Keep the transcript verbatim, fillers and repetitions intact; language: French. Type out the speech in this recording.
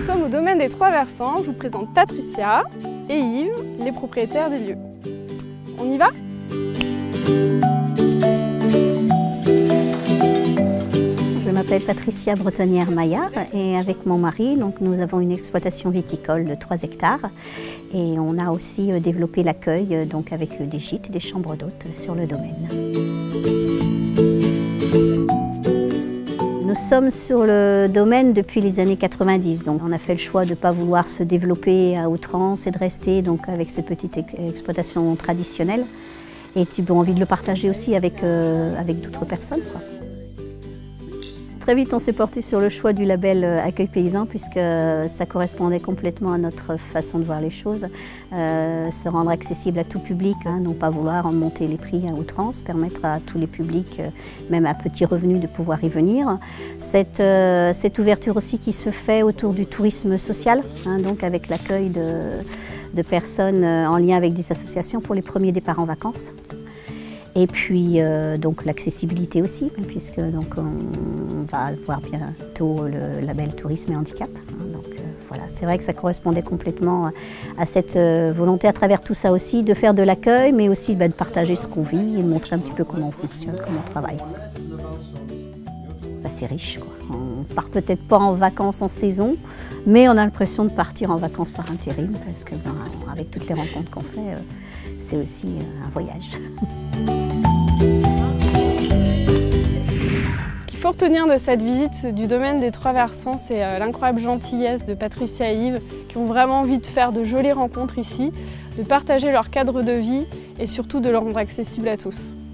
sommes au domaine des Trois Versants. Je vous présente Patricia et Yves, les propriétaires des lieux. On y va ? Je m'appelle Patricia Bretonnière-Maillard et avec mon mari, donc, nous avons une exploitation viticole de trois hectares et on a aussi développé l'accueil donc, avec des gîtes et des chambres d'hôtes sur le domaine. Nous sommes sur le domaine depuis les années quatre-vingt-dix, donc on a fait le choix de ne pas vouloir se développer à outrance et de rester donc, avec ces petites exploitations traditionnelles et puis bon, envie de le partager aussi avec, euh, avec d'autres personnes, quoi. Très vite, on s'est porté sur le choix du label Accueil Paysan puisque ça correspondait complètement à notre façon de voir les choses. Euh, se rendre accessible à tout public, hein, non pas vouloir en monter les prix à outrance, permettre à tous les publics, même à petits revenus, de pouvoir y venir. Cette, euh, cette ouverture aussi qui se fait autour du tourisme social, hein, donc avec l'accueil de, de personnes en lien avec des associations pour les premiers départs en vacances. Et puis euh, donc l'accessibilité aussi, puisque donc, on va avoir bientôt le label Tourisme et Handicap. Donc euh, voilà, c'est vrai que ça correspondait complètement à cette euh, volonté à travers tout ça aussi de faire de l'accueil, mais aussi bah, de partager ce qu'on vit et de montrer un petit peu comment on fonctionne, comment on travaille. Bah, c'est riche, quoi. On part peut-être pas en vacances en saison, mais on a l'impression de partir en vacances par intérim, parce que ben, avec toutes les rencontres qu'on fait, euh, c'est aussi euh, un voyage. Ce qu'il faut retenir de cette visite du domaine des Trois Versants, c'est l'incroyable gentillesse de Patricia et Yves qui ont vraiment envie de faire de jolies rencontres ici, de partager leur cadre de vie et surtout de le rendre accessible à tous.